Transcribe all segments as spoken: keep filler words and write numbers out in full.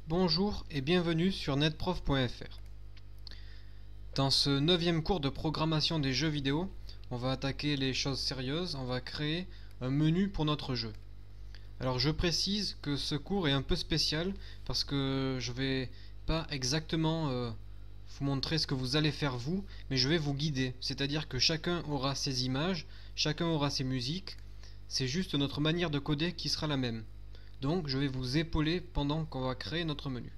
Bonjour et bienvenue sur netprof point F R. Dans ce neuvième cours de programmation des jeux vidéo, on va attaquer les choses sérieuses, on va créer un menu pour notre jeu. Alors je précise que ce cours est un peu spécial parce que je vais pas exactement euh, vous montrer ce que vous allez faire vous, mais je vais vous guider. C'est-à-dire que chacun aura ses images, chacun aura ses musiques, c'est juste notre manière de coder qui sera la même. Donc je vais vous épauler pendant qu'on va créer notre menu.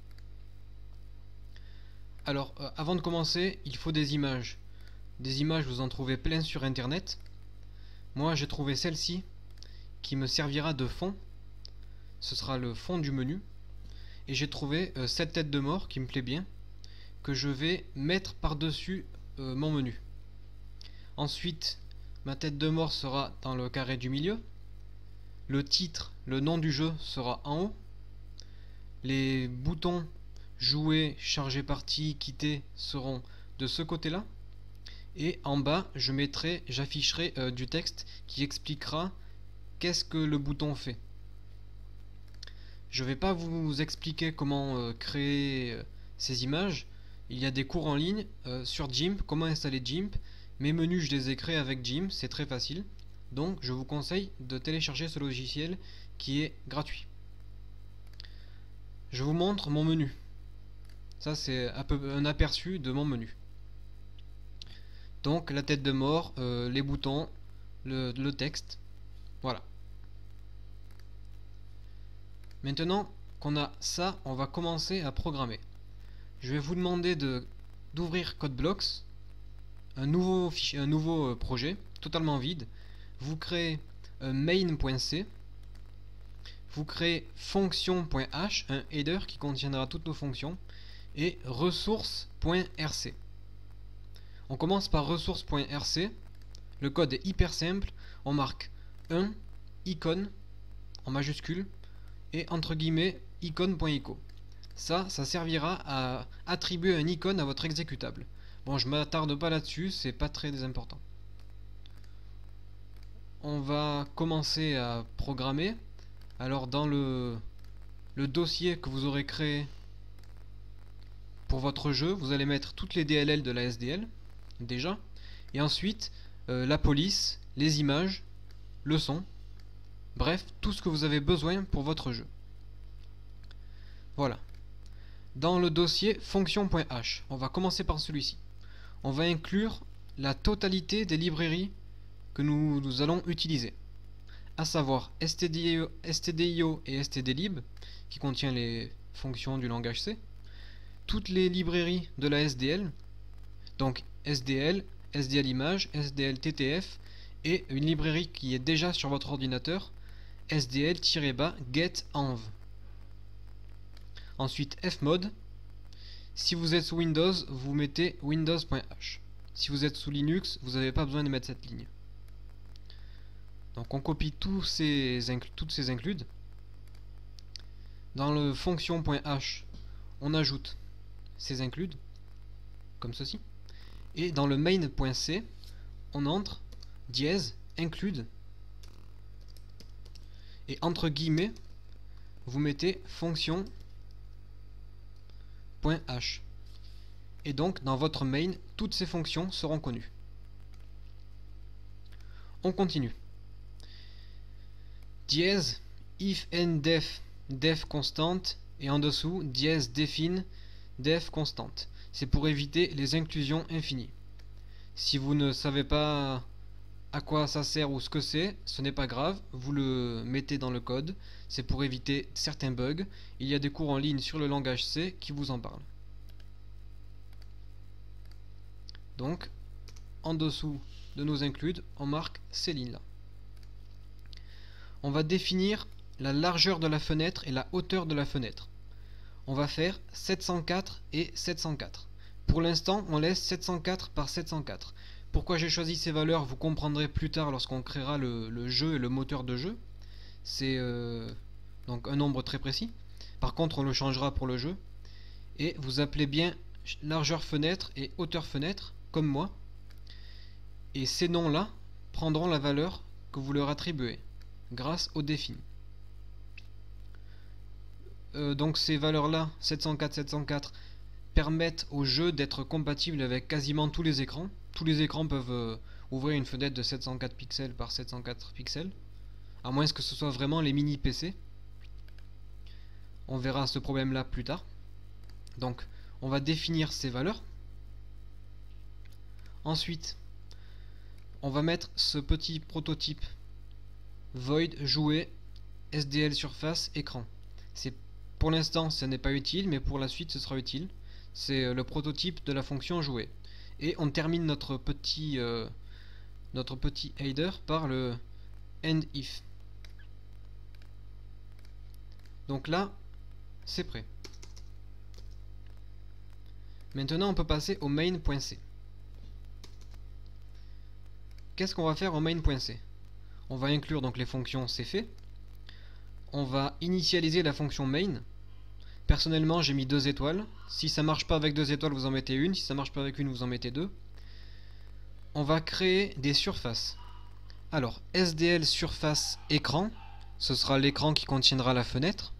Alors euh, avant de commencer, il faut des images. Des images, vous en trouvez plein sur internet. Moi j'ai trouvé celle-ci qui me servira de fond. Ce sera le fond du menu. Et j'ai trouvé euh, cette tête de mort qui me plaît bien, que je vais mettre par-dessus euh, mon menu. Ensuite, ma tête de mort sera dans le carré du milieu. Le titre, le nom du jeu sera en haut. Les boutons jouer, charger partie, quitter seront de ce côté-là. Et en bas, je mettrai, j'afficherai euh, du texte qui expliquera qu'est-ce que le bouton fait. Je ne vais pas vous expliquer comment euh, créer euh, ces images. Il y a des cours en ligne euh, sur GIMP, comment installer GIMP. Mes menus, je les ai créés avec GIMP, c'est très facile. Donc je vous conseille de télécharger ce logiciel qui est gratuit. Je vous montre mon menu. Ça c'est un peu un aperçu de mon menu. Donc la tête de mort, euh, les boutons, le, le texte. Voilà. Maintenant qu'on a ça, on va commencer à programmer. Je vais vous demander de d'ouvrir CodeBlocks, un nouveau fichier, un nouveau euh, projet totalement vide. Vous créez un main.c, vous créez fonction.h, un header qui contiendra toutes nos fonctions, et ressources.rc. On commence par ressources.rc. Le code est hyper simple. On marque un icône en majuscule et entre guillemets icône.ico. Ça, ça servira à attribuer un icône à votre exécutable. Bon, je m'attarde pas là-dessus, c'est pas très important. On va commencer à programmer. Alors dans le, le dossier que vous aurez créé pour votre jeu, vous allez mettre toutes les D L L de la S D L déjà, et ensuite euh, la police, les images, le son, bref, tout ce que vous avez besoin pour votre jeu. Voilà. Dans le dossier fonction.h, on va commencer par celui-ci. On va inclure la totalité des librairies que nous, nous allons utiliser, à savoir stdio, stdio et stdlib, qui contient les fonctions du langage C, toutes les librairies de la S D L, donc S D L, S D L image, S D L T T F, et une librairie qui est déjà sur votre ordinateur, S D L-get-env. Ensuite fmod. Si vous êtes sous Windows, vous mettez windows.h. Si vous êtes sous Linux, vous n'avez pas besoin de mettre cette ligne. Donc on copie tous ces toutes ces includes. Dans le fonction.h, on ajoute ces includes, comme ceci. Et dans le main.c, on entre dièse include. Et entre guillemets, vous mettez fonction.h. Et donc dans votre main, toutes ces fonctions seront connues. On continue. Dièse if and def, def constante, et en dessous dièse define, def constante. C'est pour éviter les inclusions infinies. Si vous ne savez pas à quoi ça sert ou ce que c'est, ce n'est pas grave, vous le mettez dans le code. C'est pour éviter certains bugs. Il y a des cours en ligne sur le langage C qui vous en parlent. Donc, en dessous de nos includes, on marque ces lignes-là. On va définir la largeur de la fenêtre et la hauteur de la fenêtre. On va faire sept cent quatre et sept cent quatre. Pour l'instant, on laisse sept cent quatre par sept cent quatre. Pourquoi j'ai choisi ces valeurs, vous comprendrez plus tard lorsqu'on créera le, le jeu et le moteur de jeu. C'est euh, donc un nombre très précis. Par contre, on le changera pour le jeu. Et vous appelez bien largeur fenêtre et hauteur fenêtre, comme moi. Et ces noms-là prendront la valeur que vous leur attribuez grâce au défini. euh, donc ces valeurs-là, sept cent quatre, sept cent quatre, permettent au jeu d'être compatible avec quasiment tous les écrans. Tous les écrans peuvent euh, ouvrir une fenêtre de sept cent quatre pixels par sept cent quatre pixels, à moins que ce soit vraiment les mini P C. On verra ce problème-là plus tard. Donc, on va définir ces valeurs. Ensuite, on va mettre ce petit prototype void jouer S D L surface écran. C'est pour l'instant, ce n'est pas utile, mais pour la suite, ce sera utile. C'est le prototype de la fonction jouer. Et on termine notre petit euh, notre petit header par le end if. Donc là, c'est prêt. Maintenant, on peut passer au main.c. Qu'est-ce qu'on va faire au main.c? On va inclure donc les fonctions c'est fait. On va initialiser la fonction main. Personnellement, j'ai mis deux étoiles. Si ça marche pas avec deux étoiles, vous en mettez une. Si ça marche pas avec une, vous en mettez deux. On va créer des surfaces. Alors, S D L surface écran, ce sera l'écran qui contiendra la fenêtre.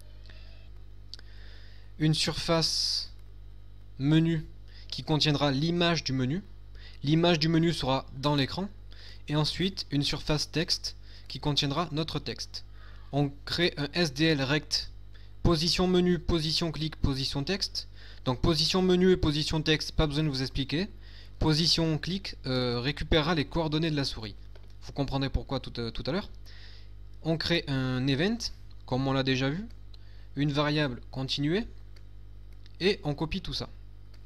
Une surface menu qui contiendra l'image du menu. L'image du menu sera dans l'écran. Et ensuite, une surface texte qui contiendra notre texte. On crée un S D L rect position menu, position clic, position texte. Donc position menu et position texte, pas besoin de vous expliquer. Position clic euh, récupérera les coordonnées de la souris. Vous comprendrez pourquoi tout, euh, tout à l'heure. On crée un event, comme on l'a déjà vu. Une variable continuer. Et on copie tout ça.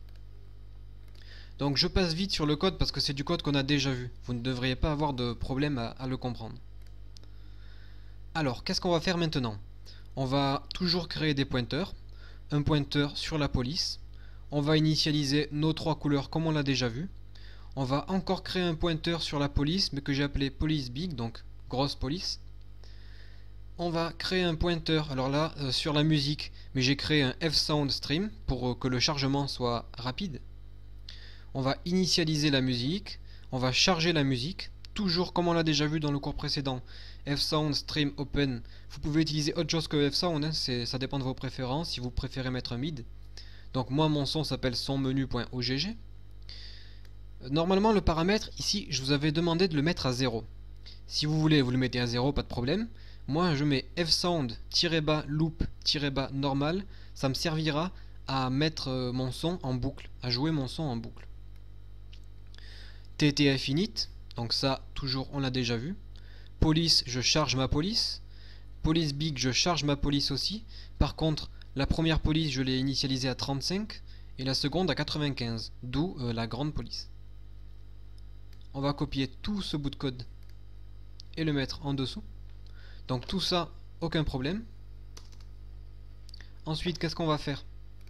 Donc je passe vite sur le code parce que c'est du code qu'on a déjà vu. Vous ne devriez pas avoir de problème à, à le comprendre. Alors, qu'est-ce qu'on va faire maintenant? On va toujours créer des pointeurs. Un pointeur sur la police. On va initialiser nos trois couleurs comme on l'a déjà vu. On va encore créer un pointeur sur la police, mais que j'ai appelé police big, donc grosse police. On va créer un pointeur, alors là, euh, sur la musique, mais j'ai créé un fsound stream pour euh, que le chargement soit rapide. On va initialiser la musique, on va charger la musique, toujours comme on l'a déjà vu dans le cours précédent. Fsound stream open, vous pouvez utiliser autre chose que fsound, hein, ça dépend de vos préférences, si vous préférez mettre un mid. Donc moi mon son s'appelle sonmenu.ogg. Normalement le paramètre ici je vous avais demandé de le mettre à zéro. Si vous voulez vous le mettez à zéro, pas de problème. Moi je mets fsound-bas loop-bas normal, ça me servira à mettre mon son en boucle, à jouer mon son en boucle. ttf init, donc ça toujours on l'a déjà vu. Police, je charge ma police. Police big, je charge ma police aussi. Par contre, la première police, je l'ai initialisée à trente-cinq et la seconde à quatre-vingt-quinze, d'où euh, la grande police. On va copier tout ce bout de code et le mettre en dessous. Donc tout ça, aucun problème. Ensuite, qu'est-ce qu'on va faire?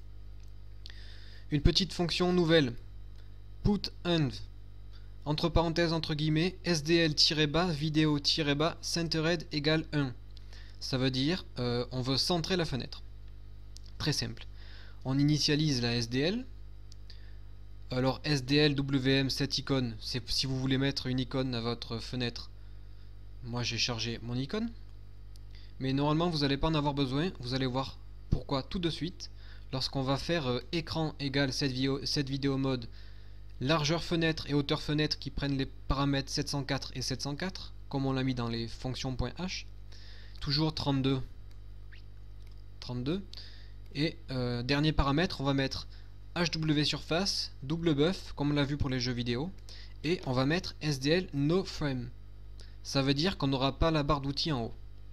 Une petite fonction nouvelle. Put env. Entre parenthèses, entre guillemets, sdl-bas, vidéo-bas, centered égale un. Ça veut dire, euh, on veut centrer la fenêtre. Très simple. On initialise la S D L. Alors S D L W M, cette icône, c'est si vous voulez mettre une icône à votre fenêtre. Moi j'ai chargé mon icône. Mais normalement vous n'allez pas en avoir besoin. Vous allez voir pourquoi tout de suite. Lorsqu'on va faire euh, écran égale cette vidéo, cette vidéo mode, largeur fenêtre et hauteur fenêtre qui prennent les paramètres sept cent quatre et sept cent quatre, comme on l'a mis dans les fonctions .h. Toujours trente-deux. trente-deux. Et euh, dernier paramètre, on va mettre H W surface, double buff, comme on l'a vu pour les jeux vidéo. Et on va mettre S D L no frame. Ça veut dire qu'on n'aura pas la barre d'outils en haut.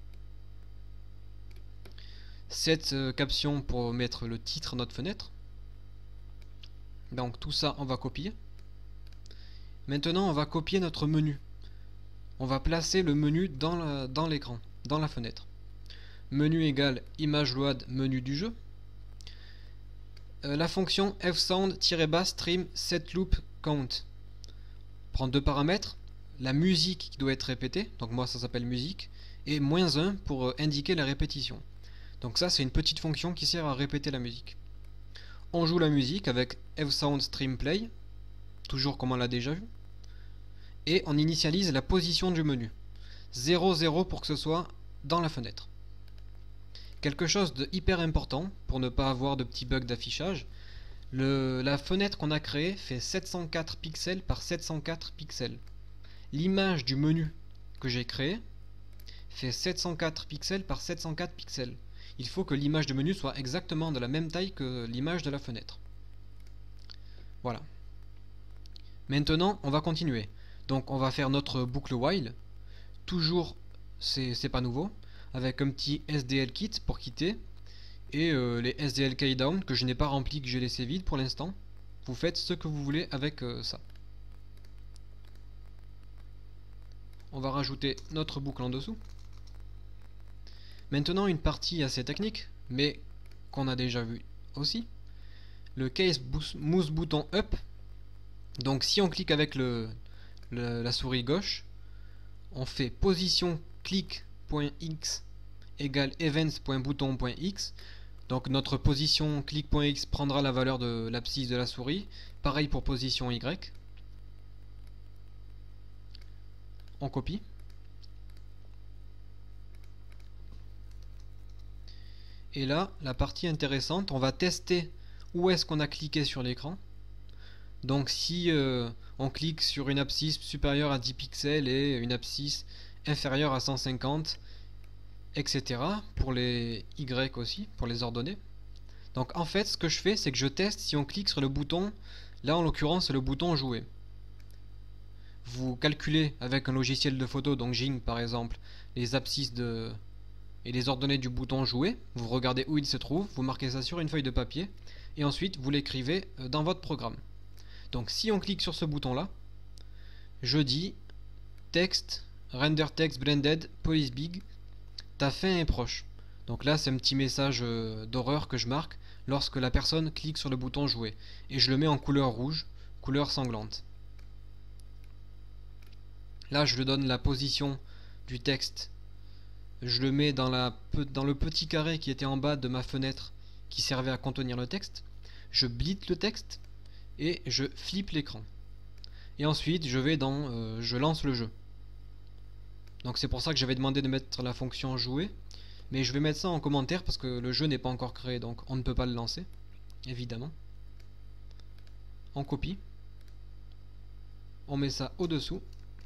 Cette euh, caption pour mettre le titre de notre fenêtre. Donc tout ça on va copier. Maintenant on va copier notre menu. On va placer le menu dans la, dans l'écran, dans la fenêtre. Menu égale image load menu du jeu. Euh, la fonction fsound-bas stream setLoop count prend deux paramètres. La musique qui doit être répétée, donc moi ça s'appelle musique, et moins un pour euh, indiquer la répétition. Donc ça c'est une petite fonction qui sert à répéter la musique. On joue la musique avec fsound-stream-play, toujours comme on l'a déjà vu, et on initialise la position du menu. zéro zéro pour que ce soit dans la fenêtre. quelque chose de hyper important pour ne pas avoir de petits bugs d'affichage. Le, la fenêtre qu'on a créée fait sept cent quatre pixels par sept cent quatre pixels. L'image du menu que j'ai créé fait sept cent quatre pixels par sept cent quatre pixels. Il faut que l'image de menu soit exactement de la même taille que l'image de la fenêtre. Voilà. Maintenant, on va continuer. Donc on va faire notre boucle while. Toujours, c'est pas nouveau, avec un petit S D L kit pour quitter. Et euh, les S D L key down que je n'ai pas rempli, que j'ai laissé vide pour l'instant. Vous faites ce que vous voulez avec euh, ça. On va rajouter notre boucle en dessous. Maintenant une partie assez technique, mais qu'on a déjà vu aussi. Le case mouse bouton up. Donc si on clique avec le, le, la souris gauche, on fait position click.x égale events.bouton.x. Donc notre position click.x prendra la valeur de l'abscisse de la souris. Pareil pour position Y. On copie. Et là, la partie intéressante, on va tester où est-ce qu'on a cliqué sur l'écran. Donc si euh, on clique sur une abscisse supérieure à dix pixels et une abscisse inférieure à cent cinquante, et cetera. Pour les Y aussi, pour les ordonnées. Donc en fait, ce que je fais, c'est que je teste si on clique sur le bouton, là en l'occurrence c'est le bouton jouer. Vous calculez avec un logiciel de photo, donc Jing par exemple, les abscisses de... et les ordonnées du bouton jouer, vous regardez où il se trouve, vous marquez ça sur une feuille de papier, et ensuite vous l'écrivez dans votre programme. Donc si on clique sur ce bouton là, je dis texte, render text blended, police big, ta fin est proche. Donc là c'est un petit message euh, d'horreur que je marque lorsque la personne clique sur le bouton jouer. Et je le mets en couleur rouge, couleur sanglante. Là je lui donne la position du texte. Je le mets dans, la, dans le petit carré qui était en bas de ma fenêtre qui servait à contenir le texte. Je blit le texte et je flippe l'écran. Et ensuite je vais dans euh, je lance le jeu. Donc c'est pour ça que j'avais demandé de mettre la fonction jouer. Mais je vais mettre ça en commentaire parce que le jeu n'est pas encore créé, donc on ne peut pas le lancer, évidemment. On copie. On met ça au-dessous.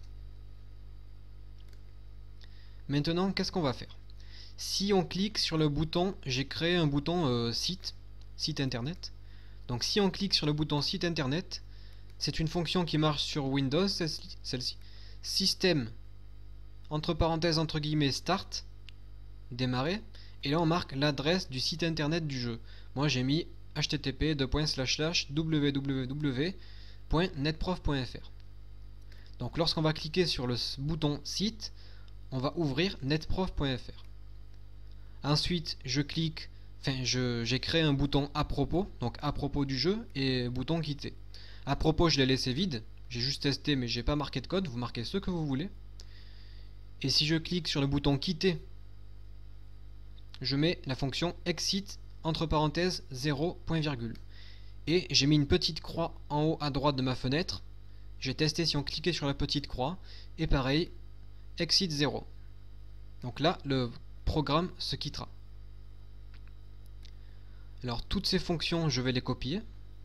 Maintenant, qu'est-ce qu'on va faire? Si on clique sur le bouton, j'ai créé un bouton euh, site, site internet. Donc si on clique sur le bouton site internet, c'est une fonction qui marche sur Windows, celle-ci. Système, entre parenthèses, entre guillemets, start, démarrer. Et là on marque l'adresse du site internet du jeu. Moi j'ai mis h t t p w w w point netprof point f r. Donc lorsqu'on va cliquer sur le bouton site, on va ouvrir netprof point f r. Ensuite je clique, enfin je, j'ai créé un bouton à propos, donc à propos du jeu, et bouton quitter. À propos je l'ai laissé vide, j'ai juste testé mais j'ai pas marqué de code, vous marquez ce que vous voulez. Et si je clique sur le bouton quitter, je mets la fonction exit entre parenthèses zéro point virgule. Et j'ai mis une petite croix en haut à droite de ma fenêtre. J'ai testé si on cliquait sur la petite croix. Et pareil, exit zéro. Donc là, le programme se quittera. Alors toutes ces fonctions, je vais les copier.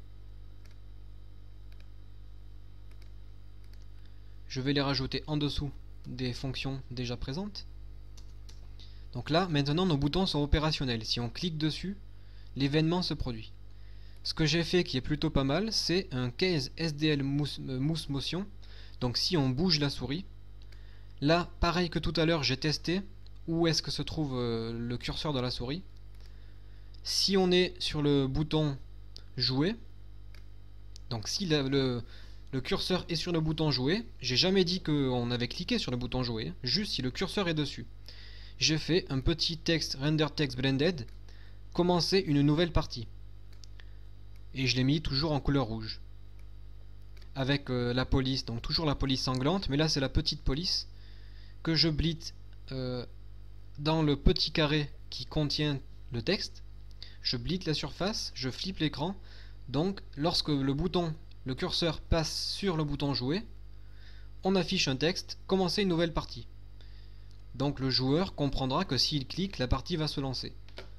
Je vais les rajouter en dessous des fonctions déjà présentes. Donc là, maintenant, nos boutons sont opérationnels. Si on clique dessus, l'événement se produit. Ce que j'ai fait qui est plutôt pas mal, c'est un case S D L mouse, euh, mouse motion. Donc si on bouge la souris, là, pareil que tout à l'heure, j'ai testé où est-ce que se trouve euh, le curseur de la souris. Si on est sur le bouton jouer, donc si la, le, le curseur est sur le bouton jouer, j'ai jamais dit qu'on avait cliqué sur le bouton jouer, juste si le curseur est dessus. J'ai fait un petit texte render text blended, commencer une nouvelle partie. Et je l'ai mis toujours en couleur rouge. Avec euh, la police, donc toujours la police sanglante, mais là c'est la petite police que je blit euh, dans le petit carré qui contient le texte. Je blit la surface, je flippe l'écran. Donc lorsque le bouton, le curseur passe sur le bouton jouer, on affiche un texte, commencer une nouvelle partie. Donc le joueur comprendra que s'il clique, la partie va se lancer.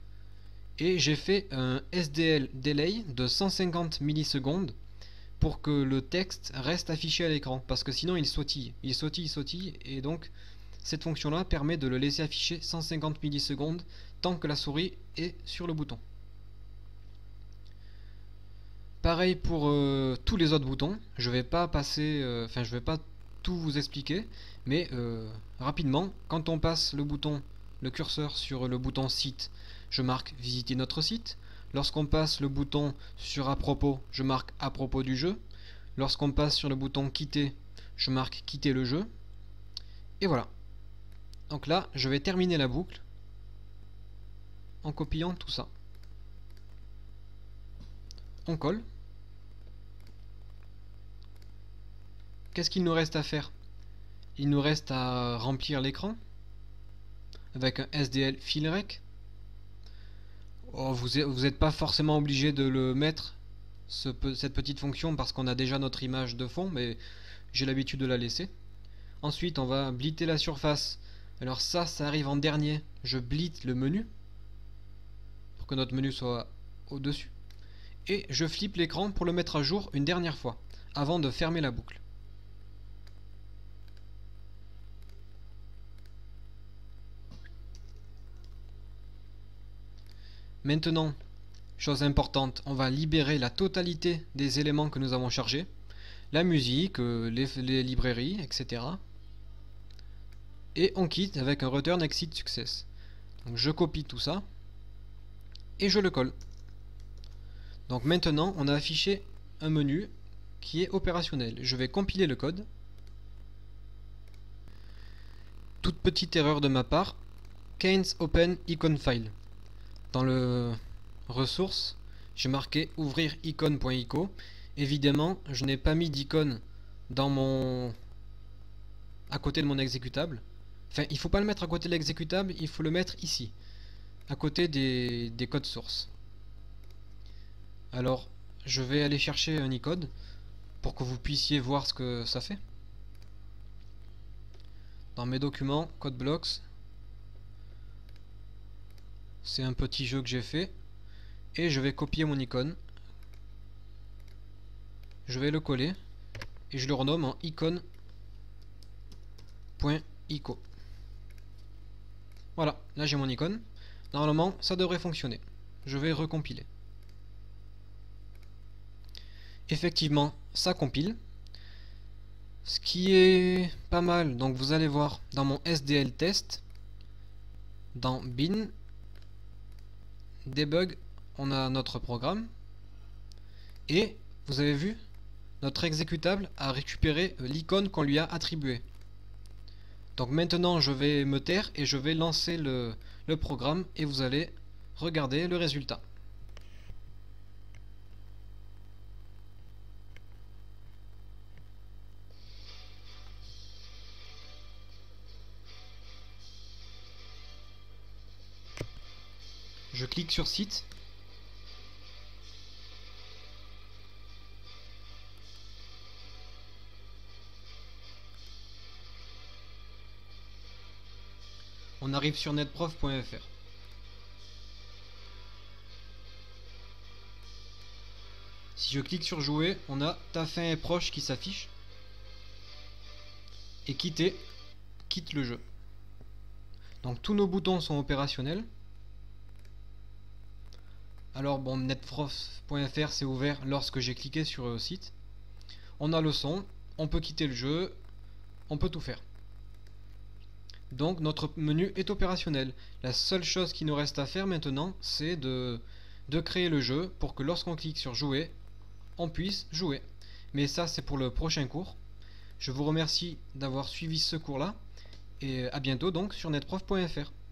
Et j'ai fait un S D L delay de cent cinquante millisecondes pour que le texte reste affiché à l'écran, parce que sinon il sautille, il sautille, il sautille, et donc cette fonction là permet de le laisser afficher cent cinquante millisecondes tant que la souris est sur le bouton. Pareil pour euh, tous les autres boutons, je vais pas passer, euh, enfin je vais pas tout vous expliquer, mais euh, rapidement, quand on passe le bouton, le curseur sur le bouton site, je marque visiter notre site. Lorsqu'on passe le bouton sur à propos, je marque à propos du jeu. Lorsqu'on passe sur le bouton quitter, je marque quitter le jeu. Et voilà. Donc là, je vais terminer la boucle en copiant tout ça. On colle. Qu'est-ce qu'il nous reste à faire? Il nous reste à remplir l'écran avec un S D L fillrec. Oh, vous n'êtes pas forcément obligé de le mettre, ce, cette petite fonction, parce qu'on a déjà notre image de fond, mais j'ai l'habitude de la laisser. Ensuite, on va blitter la surface. Alors ça, ça arrive en dernier. Je blitte le menu pour que notre menu soit au-dessus. Et je flippe l'écran pour le mettre à jour une dernière fois, avant de fermer la boucle. Maintenant, chose importante, on va libérer la totalité des éléments que nous avons chargés. La musique, les, les librairies, et cetera. Et on quitte avec un return exit success. Donc je copie tout ça et je le colle. Donc maintenant, on a affiché un menu qui est opérationnel. Je vais compiler le code. Toute petite erreur de ma part, can't open icon file. Dans le ressource, j'ai marqué ouvrir icon.ico. Évidemment, je n'ai pas mis d'icône dans mon à côté de mon exécutable. Enfin, il ne faut pas le mettre à côté de l'exécutable, il faut le mettre ici, à côté des, des codes sources. Alors, je vais aller chercher un icône pour que vous puissiez voir ce que ça fait. Dans mes documents, code blocks, c'est un petit jeu que j'ai fait, et je vais copier mon icône. Je vais le coller, et je le renomme en icône.ico. Voilà, là j'ai mon icône. Normalement, ça devrait fonctionner. Je vais recompiler. Effectivement, ça compile. Ce qui est pas mal, donc vous allez voir dans mon S D L test, dans bin, debug, on a notre programme. Et vous avez vu, notre exécutable a récupéré l'icône qu'on lui a attribuée. Donc maintenant je vais me taire et je vais lancer le, le programme et vous allez regarder le résultat. Je clique sur site. On arrive sur netprof point F R. Si je clique sur jouer, on a ta fin est proche qui s'affiche. Et quitter, quitte le jeu. Donc tous nos boutons sont opérationnels. Alors bon, netprof point F R c'est ouvert lorsque j'ai cliqué sur le site. On a le son, on peut quitter le jeu, on peut tout faire. Donc notre menu est opérationnel. La seule chose qui nous reste à faire maintenant, c'est de, de créer le jeu pour que lorsqu'on clique sur jouer, on puisse jouer. Mais ça c'est pour le prochain cours. Je vous remercie d'avoir suivi ce cours là et à bientôt donc sur netprof point F R.